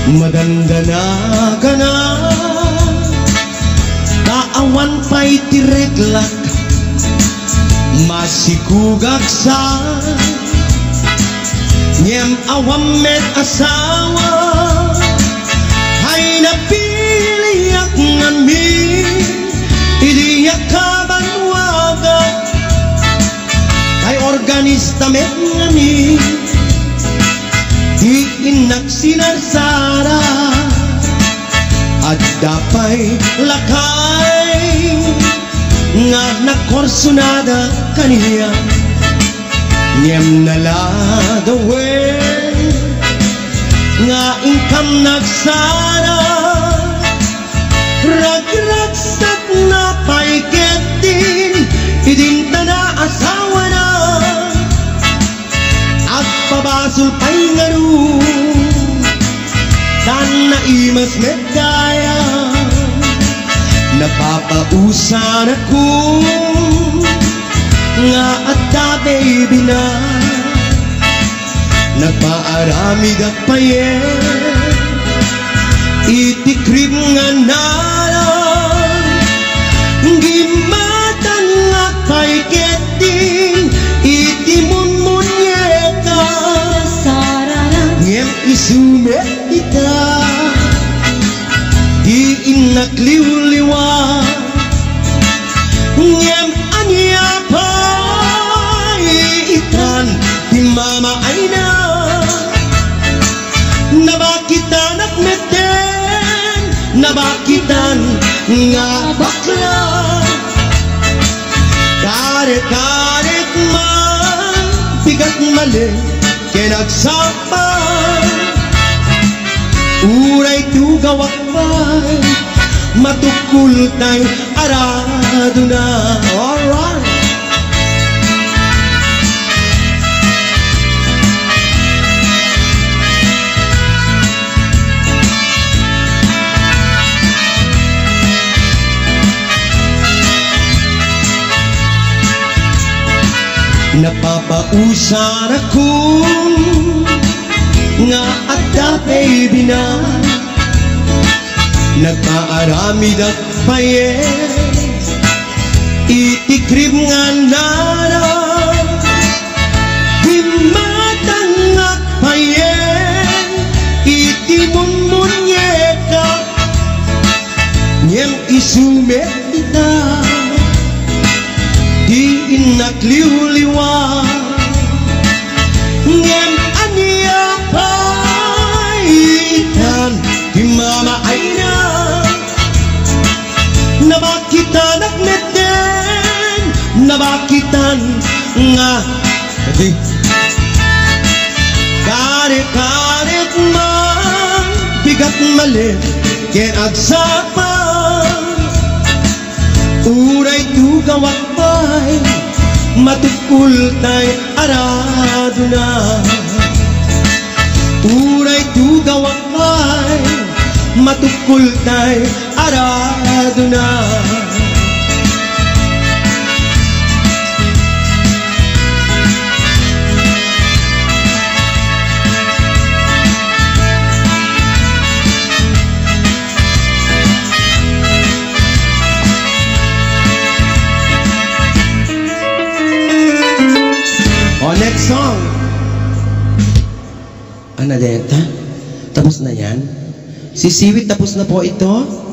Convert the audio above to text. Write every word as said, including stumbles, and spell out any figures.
Madandana ka na, taawan pa'y tireklak, masikugak sa niyam awam met asawa, ay napiliyak ngami, iliyak kabanwaga, ay organista met ngami, di inak sinarsara, at dapay lakay, nga nakorsunada kaniya, niyam naladawe, nga ingkam nagsara, ragragsat na paiketin, idinta na asawa na, at pabasul pa'y ngaru, tan na imas medaya, napapausan ako, nga at da baby na, nagpaaramid at payen, iti krib nga nara, gimatan nga paiketin, iti munmunyeka, ngem isumet ita, di inakliwliwa, ngem anya pa, iitan, di mama ay na, nabakitan at meten, nabakitan nga bakla, karet-karet man, bigat mali, kinagsapan, uray tugawak pa'y, matukul tay arado na. Alright. Napapausan ako, nga at da baby na, nagpaaramid at payes, itikrib nga nara, himatan nga payen, itimunmunyeka, niyang isumet ita, di inakliwliwa, ngem anya paitan, di mama ay na, nabakitan at meten, nabakitan nga, di karet-karet man, bigat mali, kinagsapan, uray tugawak pa'y, matukul tay arado na, uray tugawak pa'y, matukul tay arado na. O, next song. Anadeta, tapos na yan. Si Siwit, tapos na po ito.